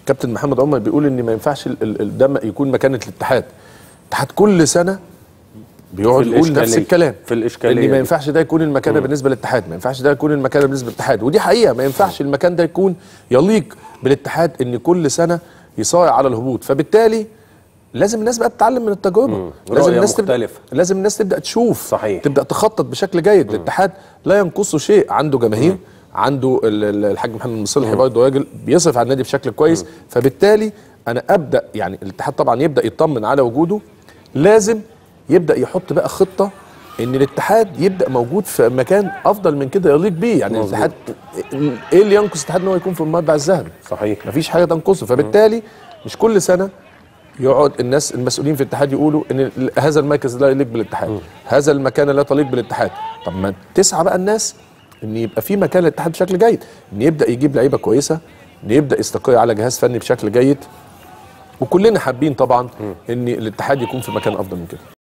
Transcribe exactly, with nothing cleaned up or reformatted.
كابتن محمد عمر بيقول ان ما ينفعش ده يكون مكانه الاتحاد. الاتحاد كل سنه بيقعد يقول نفس الكلام في الاشكاليه ان ما ينفعش ده يكون المكانه بالنسبه للاتحاد، ما ينفعش ده يكون المكانه بالنسبه للاتحاد، ودي حقيقه ما ينفعش المكان ده يكون يليق بالاتحاد ان كل سنه يصارع على الهبوط. فبالتالي لازم الناس بقى تتعلم من التجربه، لازم الناس تبدا لازم الناس تبدا تشوف، صحيح. تبدا تخطط بشكل جيد. الاتحاد لا ينقصه شيء، عنده جماهير، مم. عنده الحاج محمد مصلحي برضه راجل بيصرف على النادي بشكل كويس. مم. فبالتالي انا ابدا يعني الاتحاد طبعا يبدا يطمن على وجوده، لازم يبدا يحط بقى خطه ان الاتحاد يبدا موجود في مكان افضل من كده يليق بيه. يعني مظبوط. الاتحاد ايه اللي ينقص الاتحاد ان هو يكون في المربع الذهبي؟ صحيح، مفيش حاجه تنقصه. فبالتالي مش كل سنه يقعد الناس المسؤولين في الاتحاد يقولوا ان هذا المركز لا يليق بالاتحاد، م. هذا المكان لا تليق بالاتحاد. طب ما تسعى بقى الناس ان يبقى في مكان للاتحاد بشكل جيد، ان يبدا يجيب لعيبه كويسه، ان يبدا يستقر على جهاز فني بشكل جيد. وكلنا حابين طبعا م. ان الاتحاد يكون في مكان افضل من كده.